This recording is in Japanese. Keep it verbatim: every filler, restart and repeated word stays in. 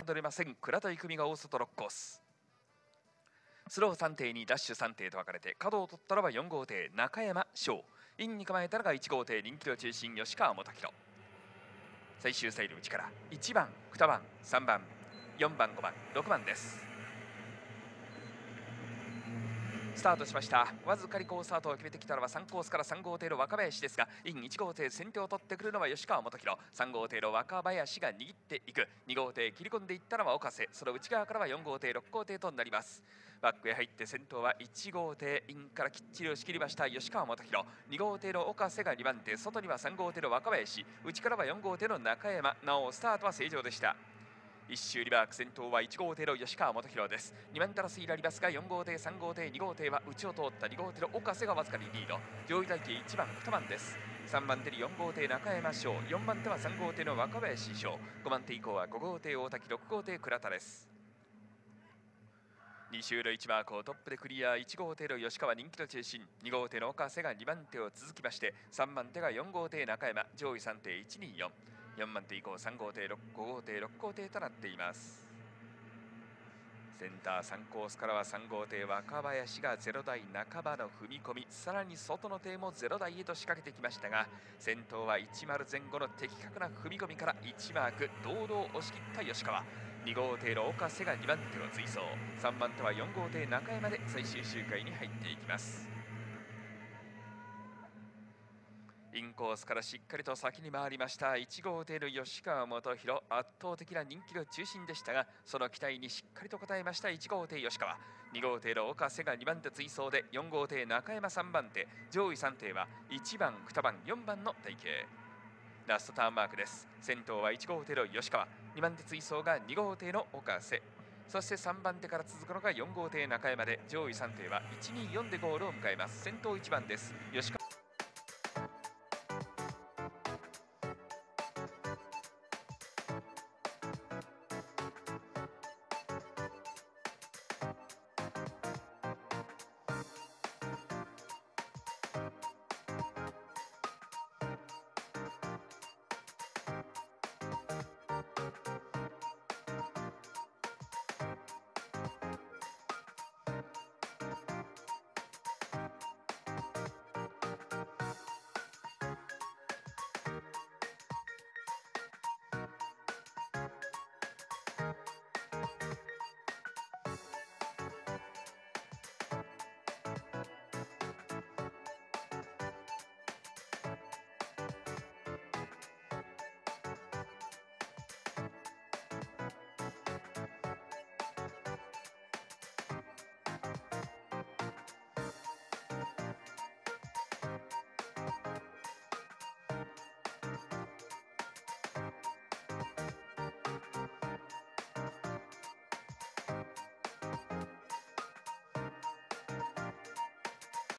乗れません。倉田郁美が大外ろっコース。スローさん艇にダッシュさん艇と分かれて、角を取ったのはよん号艇中山翔、インに構えたのがいち号艇人気の中心吉川元弘。最終サイド内からいちばん、にばん、さんばん、よんばん、ごばん、ろくばんです。スタートしました。わずかに好スタートを決めてきたのはさんコースからさん号艇の若林ですが、インいち号艇先手を取ってくるのは吉川元弘。さん号艇の若林が握っていく。に号艇切り込んでいったのは岡瀬。その内側からはよん号艇ろく号艇となります。バックへ入って先頭はいち号艇インからきっちり押し切りました吉川元弘。に号艇の岡瀬がにばん手、外にはさん号艇の若林、内からはよん号艇の中山。なおスタートは正常でした。一周リバーク先頭はいち号艇の吉川元弘です。にばん手争いになりますが、よん号艇、さん号艇、に号艇は内を通ったに号艇の岡瀬がわずかにリード。上位台形いちばん、にばんです。さんばん手によん号艇中山翔、よんばん手はさん号艇の若林翔、ごばん手以降はご号艇大滝、ろく号艇倉田です。に周のいちマークをトップでクリア。いち号艇の吉川人気の中心、に号艇の岡瀬がにばん手を続きまして、さんばん手がよん号艇中山、上位さん艇いちによん、よんばん手以降さん号艇、ご号艇、ろく号艇となっています。センターさんコースからはさん号艇若林がゼロ台半ばの踏み込み、さらに外の艇もゼロ台へと仕掛けてきましたが、先頭はいちまる前後の的確な踏み込みからいちマーク堂々押し切った吉川。に号艇の岡瀬がにばん手を追走、さんばん手はよん号艇中山で最終周回に入っていきます。インコースからしっかりと先に回りましたいち号艇の吉川元弘、圧倒的な人気の中心でしたが、その期待にしっかりと応えましたいち号艇吉川。に号艇の岡瀬がにばん手追走で、よん号艇中山さんばん手、上位さん艇はいちばん、にばん、よんばんの体型。ラストターンマークです。先頭はいち号艇の吉川、にばん手追走がに号艇の岡瀬、そしてさんばん手から続くのがよん号艇中山で、上位さん艇はいちによんでゴールを迎えます。先頭いちばんです吉川。